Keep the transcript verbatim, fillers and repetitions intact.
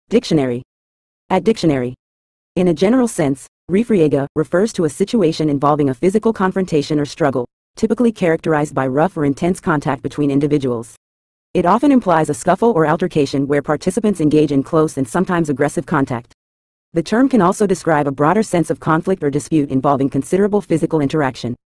Dictionary. At dictionary. In a general sense, refriega refers to a situation involving a physical confrontation or struggle, typically characterized by rough or intense contact between individuals. It often implies a scuffle or altercation where participants engage in close and sometimes aggressive contact. The term can also describe a broader sense of conflict or dispute involving considerable physical interaction.